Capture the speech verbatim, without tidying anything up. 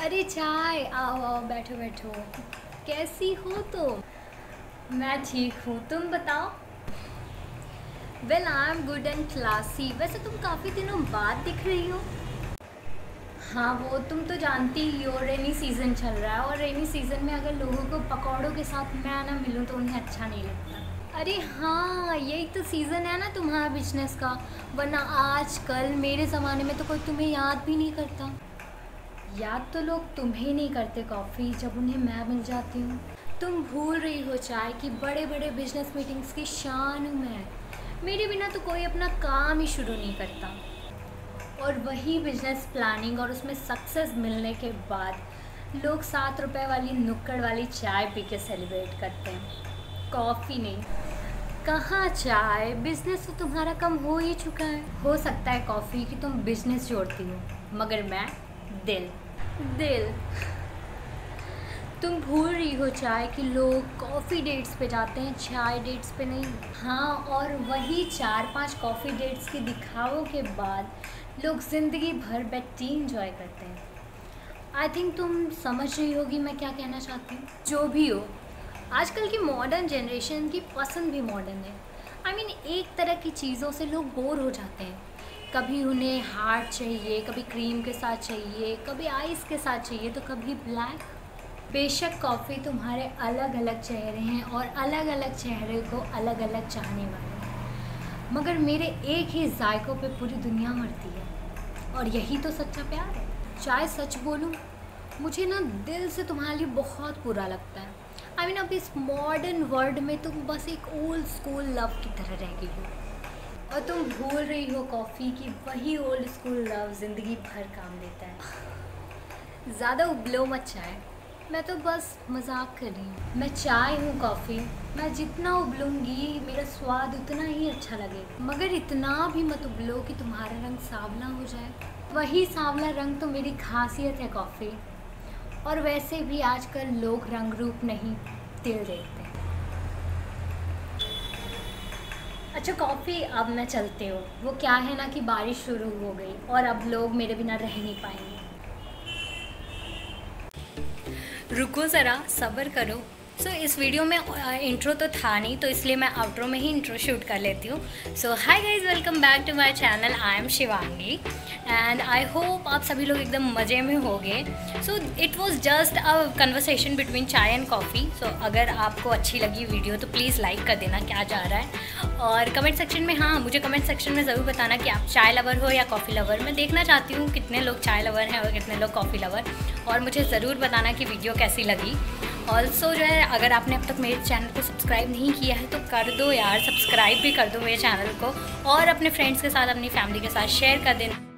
अरे चाय, आओ आओ, बैठो बैठो। कैसी हो तुम? मैं ठीक हूँ, तुम बताओ। Well I am good and classy. वैसे तुम काफ़ी दिनों बाद दिख रही हो। हाँ, वो तुम तो जानती ही हो, रेनी सीज़न चल रहा है और रेनी सीज़न में अगर लोगों को पकौड़ों के साथ मैं ना मिलूँ तो उन्हें अच्छा नहीं लगता। अरे हाँ, यही तो सीज़न है ना तुम्हारा बिजनेस का। वरना आज कल मेरे ज़माने में तो कोई तुम्हें याद भी नहीं करता। याद तो लोग तुम्हें नहीं करते कॉफ़ी, जब उन्हें मैं मिल जाती हूँ। तुम भूल रही हो चाय कि बड़े बड़े बिजनेस मीटिंग्स की शान हूँ मैं। मेरे बिना तो कोई अपना काम ही शुरू नहीं करता। और वही बिजनेस प्लानिंग और उसमें सक्सेस मिलने के बाद लोग सात रुपए वाली नुक्कड़ वाली चाय पी के सेलिब्रेट करते हैं, कॉफ़ी नहीं। कहाँ चाय, बिजनेस तो तुम्हारा कम हो ही चुका है। हो सकता है कॉफ़ी कि तुम बिजनेस जोड़ती हो, मगर मैं दिल दिल तुम भूल रही हो चाय कि लोग कॉफ़ी डेट्स पे जाते हैं, चाय डेट्स पे नहीं। हाँ, और वही चार पांच कॉफ़ी डेट्स के दिखावों के बाद लोग ज़िंदगी भर बेड टी इंजॉय करते हैं। आई थिंक तुम समझ रही होगी मैं क्या कहना चाहती हूँ। जो भी हो, आजकल की मॉडर्न जनरेशन की पसंद भी मॉडर्न है। आई I मीन mean, एक तरह की चीज़ों से लोग बोर हो जाते हैं। कभी उन्हें हार्ड चाहिए, कभी क्रीम के साथ चाहिए, कभी आइस के साथ चाहिए, तो कभी ब्लैक। बेशक कॉफ़ी तुम्हारे अलग अलग चेहरे हैं और अलग अलग चेहरे को अलग अलग चाहने वाले हैं, मगर मेरे एक ही जायकों पे पूरी दुनिया मरती है और यही तो सच्चा प्यार है। चाहे सच बोलूँ, मुझे ना दिल से तुम्हारे लिए बहुत बुरा लगता है। आई मीन अब इस मॉडर्न वर्ल्ड में तुम बस एक ओल्ड स्कूल लव की तरह रह गई हो। और तुम भूल रही हो कॉफ़ी कि वही ओल्ड स्कूल लव ज़िंदगी भर काम देता है। ज़्यादा उबलो मत चाय, मैं तो बस मजाक कर रही हूँ। मैं चाय हूँ कॉफ़ी, मैं जितना उबलूँगी मेरा स्वाद उतना ही अच्छा लगेगा। मगर इतना भी मत उबलो कि तुम्हारा रंग सांवला हो जाए। वही सांवला रंग तो मेरी खासियत है कॉफ़ी। और वैसे भी आजकल लोग रंग रूप नहीं, दिल देखते हैं। अच्छा कॉफ़ी, अब मैं चलती हूँ। वो क्या है ना कि बारिश शुरू हो गई और अब लोग मेरे बिना रह नहीं पाएंगे। रुको ज़रा, सब्र करो। सो so, इस वीडियो में इंट्रो तो था नहीं, तो इसलिए मैं आउट्रो में ही इंट्रो शूट कर लेती हूँ। So hi guys, welcome back to my channel. I am Shivangi and I hope आप सभी लोग एकदम मज़े में होंगे। So it was just a conversation between chai and coffee. So अगर आपको अच्छी लगी वीडियो तो प्लीज़ लाइक कर देना, क्या जा रहा है। और कमेंट सेक्शन में, हाँ मुझे कमेंट सेक्शन में ज़रूर बताना कि आप चाय लवर हो या कॉफ़ी लवर। मैं देखना चाहती हूँ कितने लोग चाय लवर हैं और कितने लोग कॉफ़ी लवर, और मुझे ज़रूर बताना कि वीडियो कैसी लगी। ऑल्सो जो है, अगर आपने अब तक मेरे चैनल को सब्सक्राइब नहीं किया है तो कर दो यार, सब्सक्राइब भी कर दो मेरे चैनल को और अपने फ्रेंड्स के साथ, अपनी फैमिली के साथ शेयर कर देना।